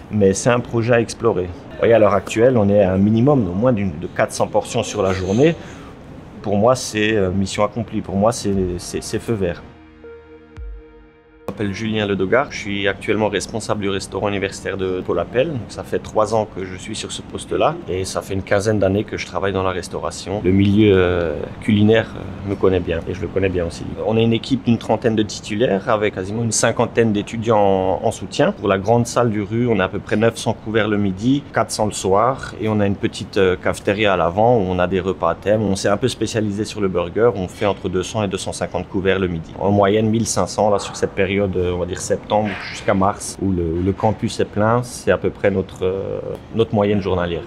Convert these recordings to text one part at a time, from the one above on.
mais c'est un projet à explorer. Vous voyez, à l'heure actuelle, on est à un minimum au moins de 400 portions sur la journée. Pour moi, c'est mission accomplie. Pour moi, c'est feu vert. Je m'appelle Julien Ledogar, je suis actuellement responsable du restaurant universitaire de Paul Appel. Donc ça fait 3 ans que je suis sur ce poste-là et ça fait une quinzaine d'années que je travaille dans la restauration. Le milieu culinaire me connaît bien et je le connais bien aussi. On est une équipe d'une trentaine de titulaires avec quasiment une cinquantaine d'étudiants en soutien. Pour la grande salle du rue, on a à peu près 900 couverts le midi, 400 le soir et on a une petite cafétéria à l'avant où on a des repas à thème. On s'est un peu spécialisé sur le burger, on fait entre 200 et 250 couverts le midi. En moyenne 1500 là sur cette période, on va dire septembre jusqu'à mars, où le campus est plein, c'est à peu près notre moyenne journalière.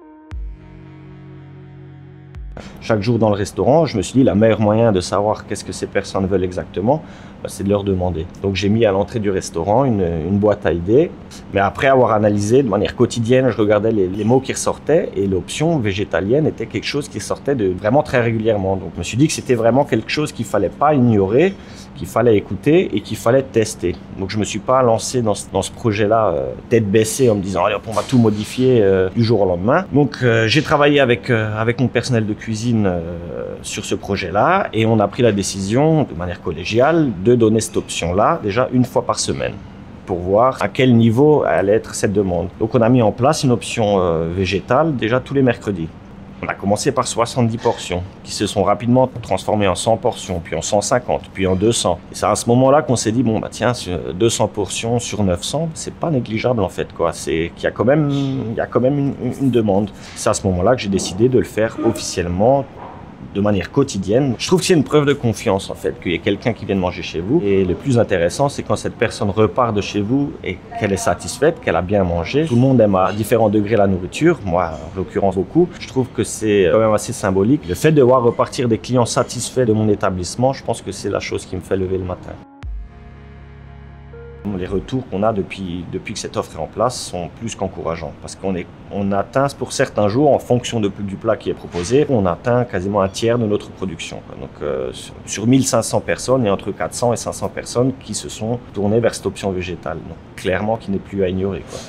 Chaque jour dans le restaurant, je me suis dit, le meilleur moyen de savoir qu'est-ce que ces personnes veulent exactement, c'est de leur demander. Donc j'ai mis à l'entrée du restaurant une boîte à idées, mais après avoir analysé de manière quotidienne, je regardais les mots qui ressortaient et l'option végétalienne était quelque chose qui sortait vraiment très régulièrement. Donc je me suis dit que c'était vraiment quelque chose qu'il ne fallait pas ignorer, qu'il fallait écouter et qu'il fallait tester. Donc je ne me suis pas lancé dans ce projet-là tête baissée en me disant allez hop, on va tout modifier du jour au lendemain. Donc j'ai travaillé avec mon personnel de cuisine sur ce projet-là et on a pris la décision de manière collégiale de donner cette option-là déjà une fois par semaine pour voir à quel niveau allait être cette demande. Donc on a mis en place une option végétale déjà tous les mercredis. On a commencé par 70 portions qui se sont rapidement transformées en 100 portions, puis en 150, puis en 200. Et c'est à ce moment-là qu'on s'est dit, bon, bah tiens, 200 portions sur 900, c'est pas négligeable en fait, quoi. C'est qu'il y a quand même une demande. C'est à ce moment-là que j'ai décidé de le faire officiellement, de manière quotidienne. Je trouve que c'est une preuve de confiance en fait, qu'il y ait quelqu'un qui vienne manger chez vous. Et le plus intéressant, c'est quand cette personne repart de chez vous et qu'elle est satisfaite, qu'elle a bien mangé. Tout le monde aime à différents degrés la nourriture, moi en l'occurrence beaucoup. Je trouve que c'est quand même assez symbolique. Le fait de voir repartir des clients satisfaits de mon établissement, je pense que c'est la chose qui me fait lever le matin. Les retours qu'on a depuis que cette offre est en place sont plus qu'encourageants parce qu'on atteint pour certains jours, en fonction du plat qui est proposé, on atteint quasiment un tiers de notre production. Donc sur 1500 personnes, il y a entre 400 et 500 personnes qui se sont tournées vers cette option végétale. Donc clairement qui n'est plus à ignorer, quoi.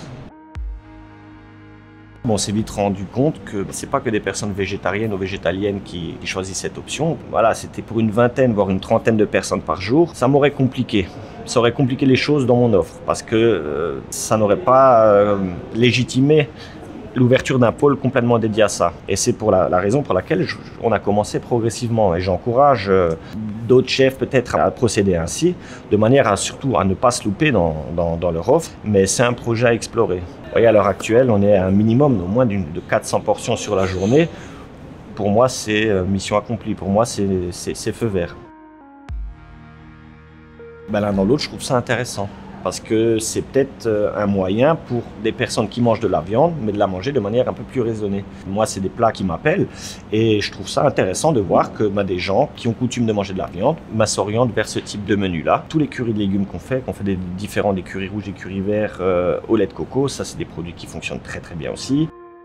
On s'est vite rendu compte que c'est pas que des personnes végétariennes ou végétaliennes qui choisissent cette option. Voilà, c'était pour une vingtaine, voire une trentaine de personnes par jour. Ça m'aurait compliqué. Ça aurait compliqué les choses dans mon offre parce que ça n'aurait pas légitimé l'ouverture d'un pôle complètement dédié à ça. Et c'est pour la raison pour laquelle on a commencé progressivement. Et j'encourage d'autres chefs peut-être à procéder ainsi, de manière surtout à ne pas se louper dans leur offre. Mais c'est un projet à explorer. Vous voyez, à l'heure actuelle, on est à un minimum au moins de 400 portions sur la journée. Pour moi, c'est mission accomplie. Pour moi, c'est feu vert. L'un dans l'autre, je trouve ça intéressant. Parce que c'est peut-être un moyen pour des personnes qui mangent de la viande, mais de la manger de manière un peu plus raisonnée. Moi, c'est des plats qui m'appellent et je trouve ça intéressant de voir que des gens qui ont coutume de manger de la viande s'orientent vers ce type de menu-là. Tous les currys de légumes qu'on fait des différents, des currys rouges, des currys verts au lait de coco, ça c'est des produits qui fonctionnent très très bien aussi.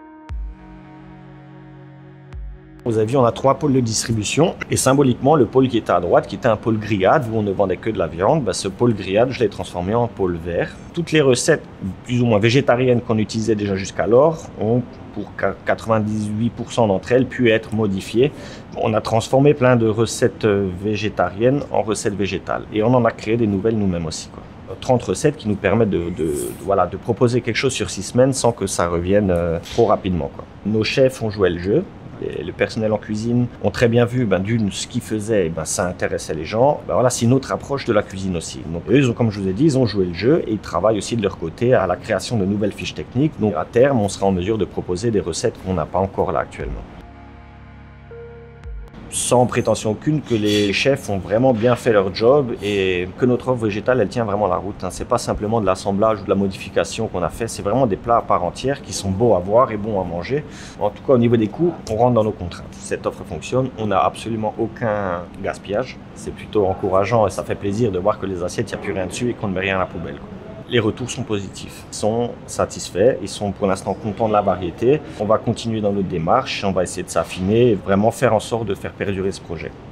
Vous avez vu, on a 3 pôles de distribution et symboliquement, le pôle qui était à droite, qui était un pôle grillade où on ne vendait que de la viande, ce pôle grillade, je l'ai transformé en pôle vert. Toutes les recettes plus ou moins végétariennes qu'on utilisait déjà jusqu'alors ont, pour 98% d'entre elles, pu être modifiées. On a transformé plein de recettes végétariennes en recettes végétales et on en a créé des nouvelles nous-mêmes aussi, quoi. 30 recettes qui nous permettent de proposer quelque chose sur 6 semaines sans que ça revienne trop rapidement, quoi. Nos chefs ont joué le jeu. Le personnel en cuisine ont très bien vu ce qu'ils faisaient, ça intéressait les gens. Voilà, c'est une autre approche de la cuisine aussi. Donc eux, comme je vous ai dit, ils ont joué le jeu et ils travaillent aussi de leur côté à la création de nouvelles fiches techniques. Donc à terme, on sera en mesure de proposer des recettes qu'on n'a pas encore là actuellement. Sans prétention aucune que les chefs ont vraiment bien fait leur job et que notre offre végétale, elle tient vraiment la route. C'est pas simplement de l'assemblage ou de la modification qu'on a fait, c'est vraiment des plats à part entière qui sont beaux à voir et bons à manger. En tout cas, au niveau des coûts, on rentre dans nos contraintes. Cette offre fonctionne, on n'a absolument aucun gaspillage. C'est plutôt encourageant et ça fait plaisir de voir que les assiettes, il n'y a plus rien dessus et qu'on ne met rien à la poubelle, quoi. Les retours sont positifs, ils sont satisfaits, ils sont pour l'instant contents de la variété. On va continuer dans notre démarche, on va essayer de s'affiner et vraiment faire en sorte de faire perdurer ce projet.